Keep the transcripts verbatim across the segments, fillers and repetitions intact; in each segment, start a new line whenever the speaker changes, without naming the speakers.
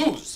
Moose.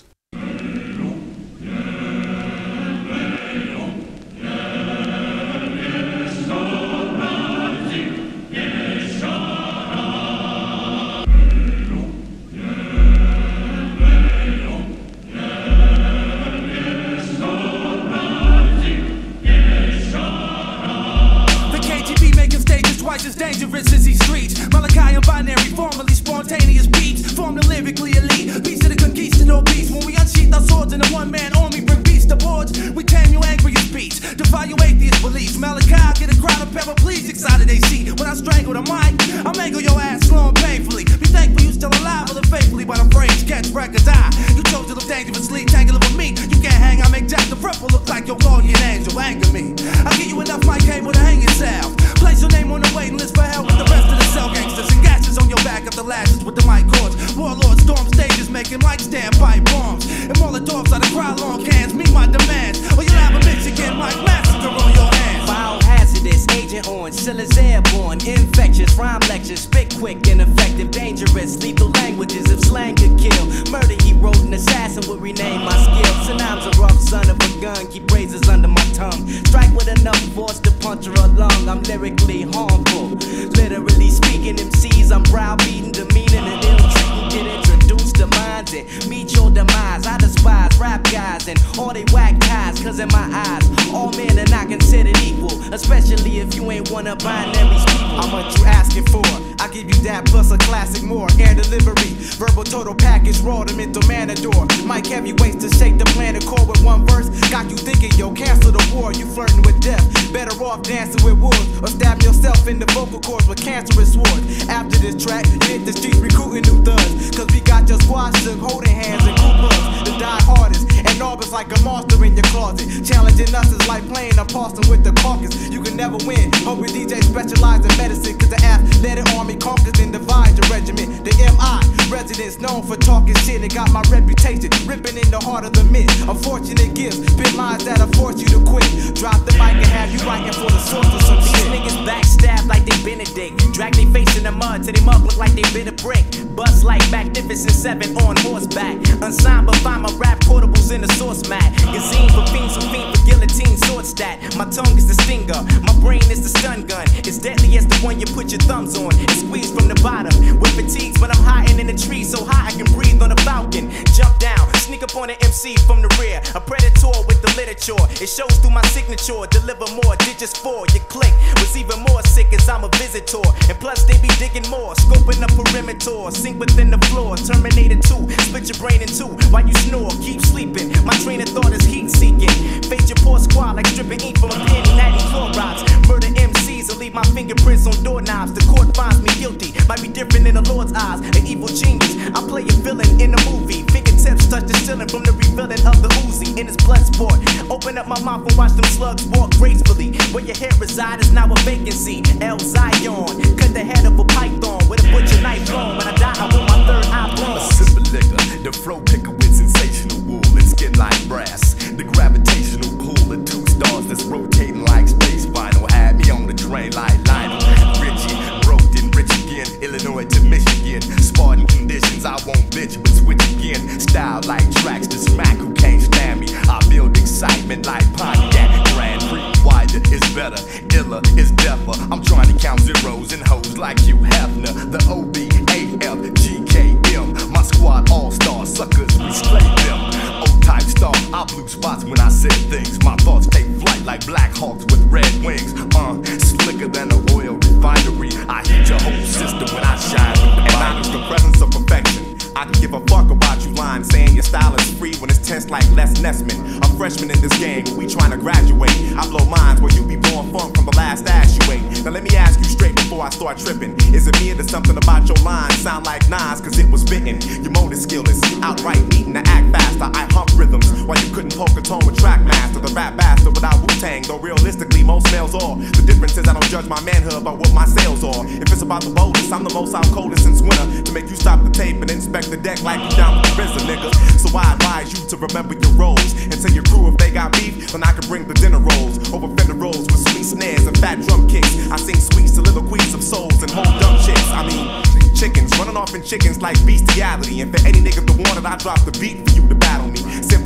As dangerous as these streets. Malachi and binary, formerly spontaneous beats. Formed the lyrically elite, beats of the conquistador beats. When we unsheath our swords in a one-man army, bring beats to boards. We tame your angriest beats, defy your atheist beliefs. Malachi, get a crowd of pepper, please excited they see. When I strangle the mic, I mangle your ass slow and painfully. Be thankful you still alive, but faithfully by the phrase catch records. I, you chose to live dangerously, tangle with me. You can't hang, I make Jack the Ripper look like your guardian angel. Anger me, I give you enough mic cable to hang yourself. Place your name on the waiting list for help with the rest of the cell gangsters and gashes on your back after lashes with the mic cords. Warlords storm stages making mic stand pipe bombs. And Molotovs out of Krylon cans meet my demands, or you'll have a Mexican mic massacre on your hands.
Biohazardous, Agent Orange, still is airborne, infectious, rhyme lectures, spit quick and effective, dangerous, lethal languages. If slang could kill, murder he wrote, an assassin would rename my skill. Synonyms a rough son of a gun, keep razors under my tongue. Strike with enough force to puncture a lung. I'm lyrically harmful, literally speaking. M Cs I'm browbeating, demeaning and ill-treating. Get introduced to minds and meet your demise. I despise rap guys and all they whack ties, cause in my eyes all men are not considered equal, especially if you ain't one of binary's people.
I'm what you asking for, I give you that plus a classic more. Air delivery, verbal total package, raw to mental matador. Mike heavyweights to shake the planet core with one verse. Got you thinking, yo, cancel the war, you flirting with death. Better off dancing with wolves, or stab yourself in the vocal cords with cancerous swords. After this track, you hit the streets recruiting new thugs, cause we got your squad shook, holding hands and group hugs. The die hardest, and orbits like a monster in your closet. Challenging us is like playing a Paulson with the caucus. You can never win, hope your D J specialize in medicine, cause the athletic army conquers and divides your regiment. The M I residents known for talking shit and got my reputation ripping in the heart of the mid. Unfortunate gifts, spit lines that'll force you to quit. Drop the mic and have you writing for the source of some
These
shit.
niggas backstab like they Benedict, drag they face in the mud till they mug look like they been a brick. Bust like Magnificent Seven on horseback. Unsigned but find my rap portables in the source mat. Gazine for fiends who fiend for guillotine sword stat. My tongue is the stinger, my brain is the stun gun. It's deadly as the one you put your thumbs on. It's squeezed from the bottom with fatigues, but I'm hiding in the tree so high I can breathe on a falcon. Jump down, sneak up on an M C from the rear. A predator with the literature, it shows through my signature. Deliver more digits for your click. Was even more sick as I'm a visitor, and plus they be digging more, scoping the perimeter. Sink within the floor, Terminator two, split your brain in two while you snore. Keep sleeping, my train of thought is heat seeking. Fade your poor squad like stripping ink from a pen, natty chlorides. Murder M Cs and leave my fingerprints on doorknobs. The court finds me guilty, might be different in the Lord's eyes. An evil genius, I play a villain in a movie. Fingertips touch the ceiling from the revealing of the Uzi in his blood sport. Open up my mouth and watch them slugs walk gracefully. Where your head resides is now a vacancy. El Zion, cut the head of a python with a butcher knife long. When I die, I want my third eye blown.
A sip of liquor, the flow picker with sensational wool and skin like brass. The gravitational pull of two stars that's rotating like space vinyl had me on the train like Lionel Richie. Broke then rich again, Illinois to Michigan. Spartan conditions, I won't bitch but switch again. Style like tracks to smack, who can't stand me? I build excitement like Pontiac Grand Prix. Wider is better, iller is deafer. I'm trying to count zeros and hoes like Hugh Hefner. The O B A F G K M, my squad all stars, suckers we slay them. O-type star, I blew spots when I said things. My thoughts take flight like Black Hawks with red wings. Uh, slicker than an oil refinery. I heat your whole system when I shine with the binary. The presence of perfection. I can give a fuck about you lying, saying your style is free when it's tense like Les Nessman. A freshman in this game, we trying to graduate. I blow minds where you be blowing funk from the last ass you ate. Now let me ask you straight before I start tripping. Is it me or does something about your lines sound like Nas cause it was bitten? Your motor skill is outright needing to act faster. I hump rhythms while you couldn't poke a tone with Trackmaster. The rap bastard without Wu-Tang, though realistically most males are. The difference is I don't judge my manhood by what my sales are. If it's about the boldest, I'm the most out coldest since winter. To make you stop the tape and inspect the deck like you down with the RZA, nigga. So I advise you to remember your roles and tell your crew if they got beef, then I can bring the dinner rolls over fender rolls with sweet snares and fat drum kicks. I sing sweet soliloquies of souls and whole dumb chicks. I mean, chickens running off in chickens like bestiality. And for any nigga that want it, I drop the beat for you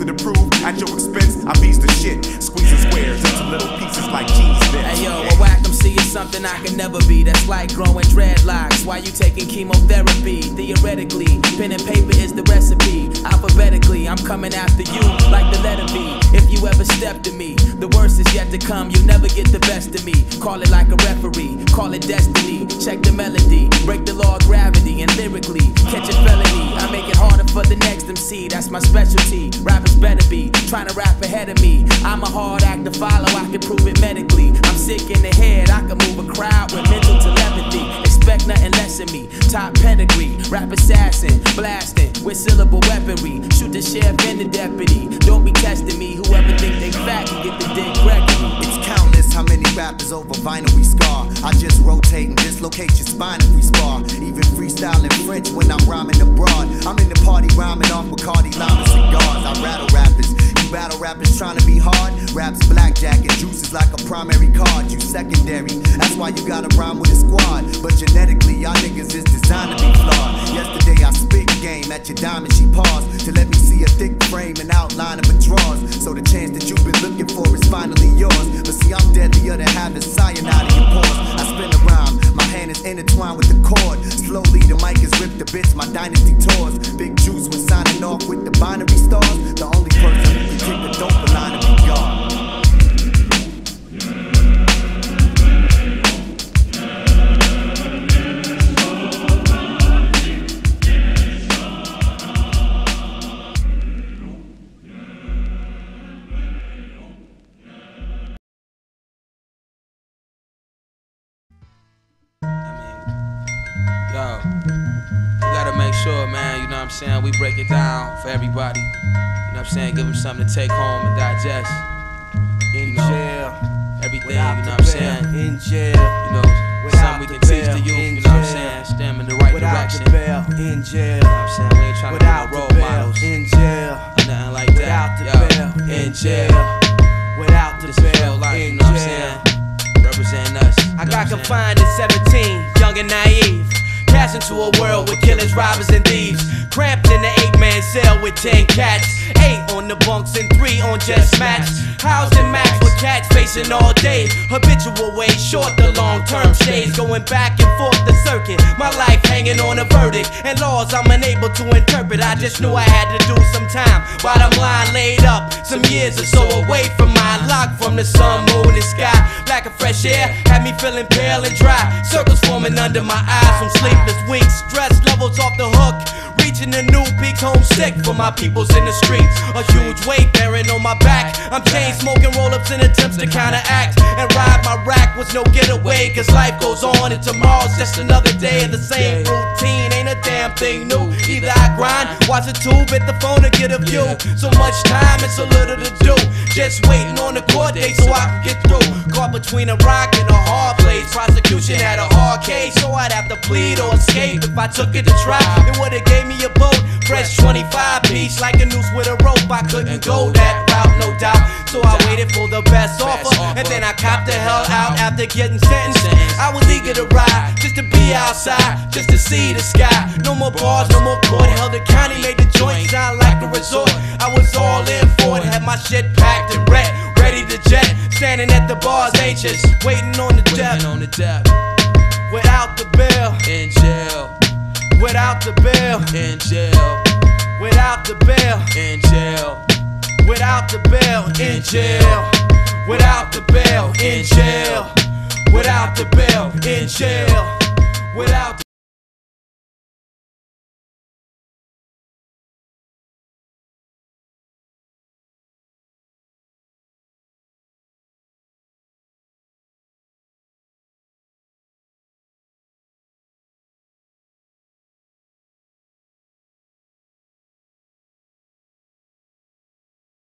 to prove. At your expense, I beats the shit. Squeezing squares into little pieces like cheese bits.
Hey yo, a whack M C is something I can never be. That's like growing dreadlocks. Why you taking chemotherapy? Theoretically, pen and paper is the recipe. Alphabetically, I'm coming after you like the letter B. If you ever step to me, the worst is yet to come. You'll never get the best of me. Call it like a referee, call it destiny. Check the melody, break the law of gravity, and lyrically catch a felony. I make it harder for the next M C. That's my specialty. Rappers better be trying to rap ahead of me. I'm a hard act to follow. I can prove it medically. I'm sick in the head. I can move a crowd with mental telepathy. Expect nothing less of me. Top pedigree, rap assassin, blasting with syllable weaponry. Shoot the sheriff and the deputy. Don't be testing me. Whoever think they fat can get the dick Gregory.
It's countless how many rappers over vinyl we scar. I just rotate and dislocate your spine if we spar. Even freestyle in French when I'm rhyming abroad. I'm in the party rhyming off Bacardi, lime and cigars. I rattle rappers. You battle rappers trying to be hard. Raps blackjack and juice is like a primary card. You secondary. That's why you gotta rhyme with a squad. But genetically, y'all niggas is designed to be flawed. Yesterday I spit game at your diamond. She paused to let me see a thick frame and outline of a drawers. So the chance that you've been looking for is finally yours. But see, I'm deadlier than having cyanide in your pores. I spin a rhyme, my hand is intertwined with the cord. Slowly the mic is ripped to bits, my dynasty tours. Big juice when signing off with the binary stars. The only person who can kick the dope line to be God.
Yo, we gotta make sure, man, you know what I'm saying, we break it down for everybody. You know what I'm saying, give them something to take home and digest.
In
you know,
jail,
everything,
without
you know
the
what I'm
bail.
saying.
In jail,
You know,
without
something we
the
can teach
bail.
the youth,
In
you know what I'm
jail.
saying, steer them in the right
without
direction.
the bail. In jail,
You know what I'm saying, we ain't trying to be
without
no
the
role
bail.
models.
In jail,
Or nothing like
without
that.
the
Yo,
bail.
in
In
jail.
jail, without the
This is real
bail.
life, you
In
know what I'm
jail.
saying? Representing us. you
I
know
got
what I'm saying?
confined at seventeen, young and naive. Cast into a world with killers, robbers, and thieves. Cramped in the eight-man cell with ten cats. Eight on the bunks and three on just mats. Housed in max with cats facing all day. Habitual ways, short the long-term shades. Going back and forth the circuit. My life hanging on a verdict. And laws I'm unable to interpret. I just knew I had to do some time. Bottom line laid up. Some years or so away from mine. Locked from the sun, moon, and sky. Lack of fresh air had me feeling pale and dry. Circles forming under my eyes from sleepless weeks. Stress levels off the hook. Reaching a new peak, homesick for my peoples in the streets. A huge weight bearing on my back. I'm chain smoking roll-ups in attempts to counteract and ride my rack was no getaway. Cause life goes on and tomorrow's just another day of the same routine. Ain't a damn thing new. Either I grind, watch a tube, hit the phone to get a view. So much time, it's so little to do. Just waiting on the court date so I can get through. Caught between a rock and a hard place. Prosecution had a hard case, so I'd have to plead or escape. If I took it to trial, it would've gave me a boat. Fresh twenty-five piece, like a noose with a rope. I couldn't go that route, no doubt. So I waited for the best offer, and then I copped the hell out after getting sentenced. I was eager to ride, just to be outside, just to see the sky. No more bars, no more court. Held the county, made the joint sound like a resort. I was all in for it, had my shit packed and red, ready to jet. Standing at the bars, anxious, waiting on the depth.
on the depth.
Without the bill,
In jail.
without the bill,
In jail.
without the bill,
In jail.
without the bill, in jail, without the bill, in jail.